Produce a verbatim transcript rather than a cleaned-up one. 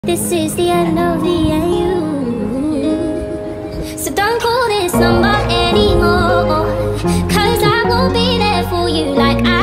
This is the end of the A U, so don't call this number anymore, cause I won't be there for you like I